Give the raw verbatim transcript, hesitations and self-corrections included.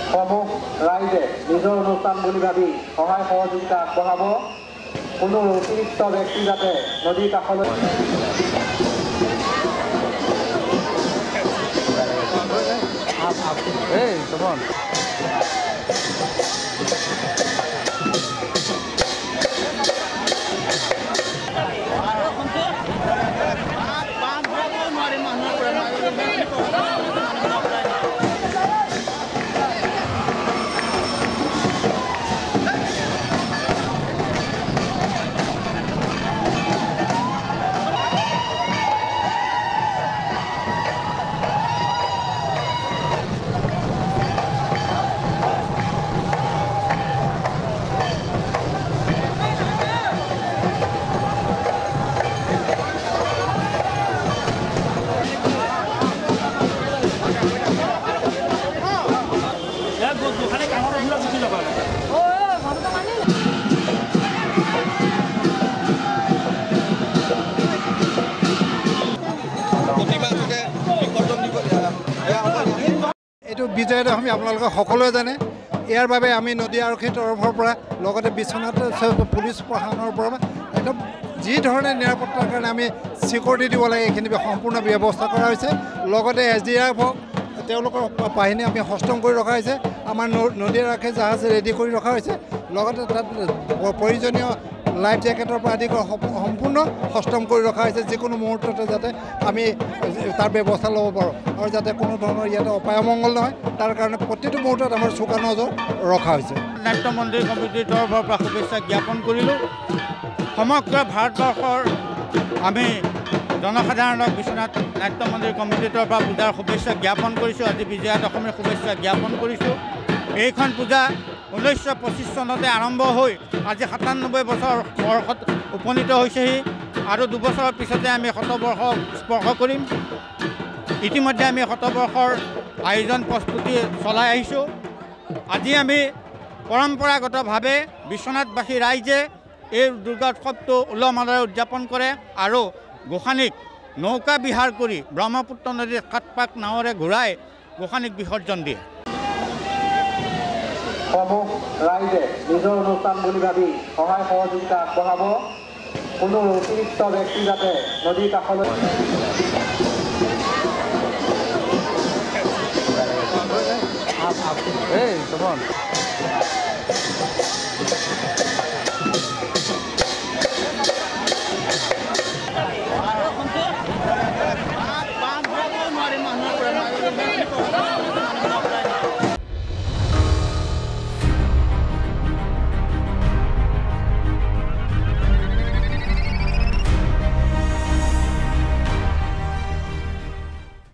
সমূহ ৰাইজে নিজৰ অনুষ্ঠান বুলি ভাবি সহায় সহযোগিতা আগবঢ়াব। কোনো অতিৰিক্ত ব্যক্তি যাতে নদীৰ কাষলৈ Hey, come on. এইটো বিজয় দশমী আপোনালোকে সকলোৱে জানে। ইয়াৰ বাবে আমি নদী আৰক্ষীৰ তৰফৰ পৰা লগতে বিশ্বনাথ পুলিচ প্ৰশাসনৰ পৰা একদম যি ধৰণে নিৰাপত্তাৰ কাৰণে আমি চিকিউৰিটি দিব লাগে এইখিনি সম্পূৰ্ণ ব্যৱস্থা কৰা হৈছে। লগতে এছ ডি আৰ এফক তেওঁলোকৰ বাহিনী আমি সষ্টম কৰি ৰখা হৈছে। আমাৰ নদী আৰক্ষী জাহাজ ৰেডি কৰি ৰখা হৈছে। লগতে তাত প্ৰয়োজনীয় লাইফ জেকেটৰ পৰা আদি কৰি সম্পূৰ্ণ সষ্টম কৰি ৰখা হৈছে, যিকোনো মুহূৰ্ততে যাতে আমি তাৰ ব্যৱস্থা ল'ব পাৰোঁ আৰু যাতে কোনো ধৰণৰ ইয়াতে অপায় অমংগল নহয় তাৰ কাৰণে প্ৰতিটো মুহূৰ্তত আমাৰ চোকা নজৰ ৰখা হৈছে। নাট্য মন্দিৰ কমিটিৰ তৰফৰ পৰা শুভেচ্ছা জ্ঞাপন কৰিলোঁ। সমগ্ৰ ভাৰতবৰ্ষৰ আমি জনসাধাৰণক বিশ্বনাথ নাট্য মন্দিৰ কমিটিৰ তৰফৰ পৰা পূজাৰ শুভেচ্ছা জ্ঞাপন কৰিছোঁ। আজি বিজয়া দশমীৰ শুভেচ্ছা জ্ঞাপন কৰিছোঁ। এইখন পূজা ঊনৈছশ পঁচিছ চনতে আৰম্ভ হৈ আজি সাতান্নব্বৈ বছৰ বৰ্ষত উপনীত হৈছেহি আৰু দুবছৰৰ পিছতে আমি শতবৰ্ষ স্পৰ্শ কৰিম। ইতিমধ্যে আমি শতবৰ্ষৰ আয়োজন প্ৰস্তুতি চলাই আহিছোঁ। আজি আমি পৰম্পৰাগতভাৱে বিশ্বনাথবাসী ৰাইজে এই দুৰ্গা উৎসৱটো উলহ মালহেৰে উদযাপন কৰে আৰু গোসানীক নৌকা বিহাৰ কৰি ব্ৰহ্মপুত্ৰ নদীৰ সাত পাক নাৱেৰে ঘূৰাই গোসানীক বিসৰ্জন দিয়ে। সমূহ ৰাইজে নিজৰ অনুষ্ঠান বুলি ভাবি সহায় সহযোগিতা আগবঢ়াব। কোনো অতিৰিক্ত ব্যক্তি যাতে নদীৰ কাষলৈ Hey, come on.